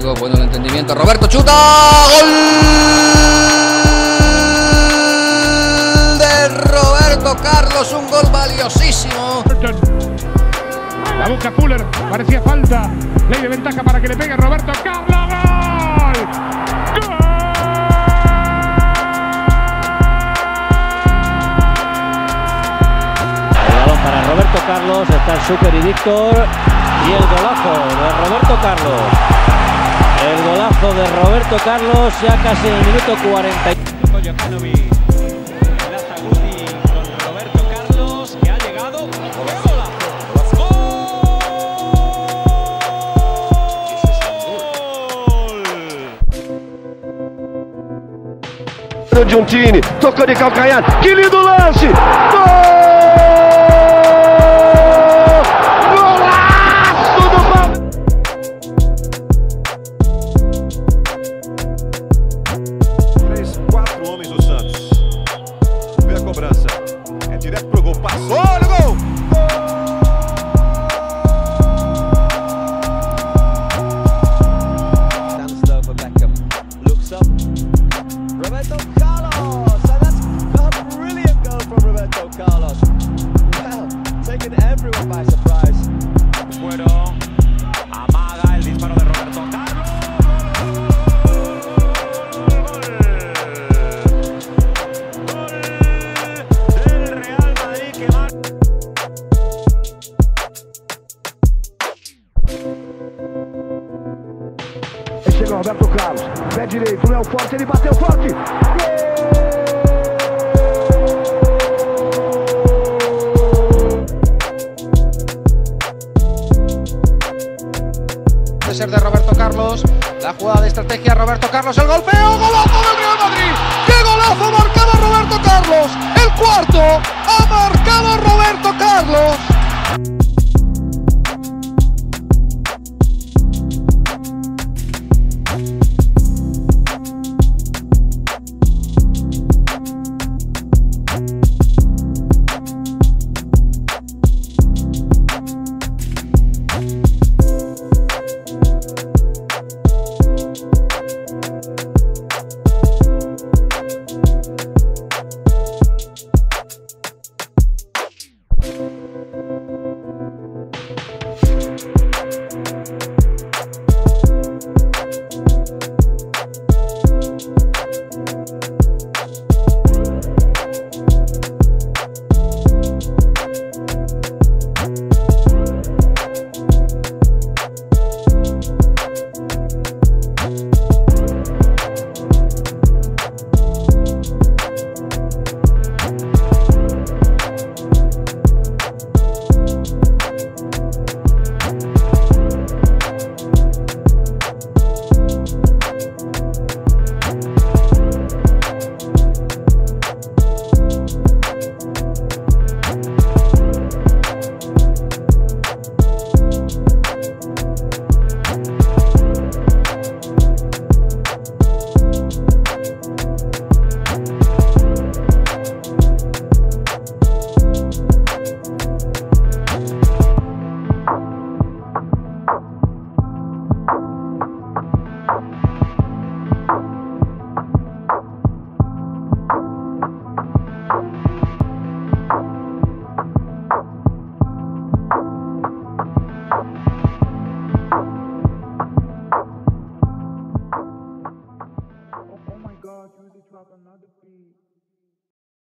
amigos, bueno el entendimiento. Roberto chuta, gol de Roberto Carlos, un gol valiosísimo. La busca Fuller, parecía falta, ley de ventaja para que le pegue Roberto Carlos. ¡Gol! ¡Gol! El balón para Roberto Carlos, está el Súper y Víctor. Y el golazo de Roberto Carlos. El golazo de Roberto Carlos ya casi en el minuto 40. Jokanovic. Enlaza Guti con Roberto Carlos, que ha llegado. ¡Qué golazo! ¡Gol! Giuntini, tocco di calcanhar, que lindo lance! Gol! Golaço do Palmeiras! 3-4 homens do Santos. Vê a cobrança. É direto pro gol. Passou, olha o gol! Stands low for Beckham. Looks up. Roberto Carlos! And that's a brilliant goal from Roberto Carlos. Well, taking everyone by surprise. Fuero. Amaga el disparo de Roberto Carlos. Gol del Real Madrid que marca. Aí chega o Roberto Carlos, pé direito, Léo Forte, ele bateu forte! Puede ser de Roberto Carlos, la jugada de estrategia, Roberto Carlos, el golpeo, golazo del Real Madrid. ¡Qué golazo ha marcado Roberto Carlos! El cuarto ha marcado Roberto Carlos.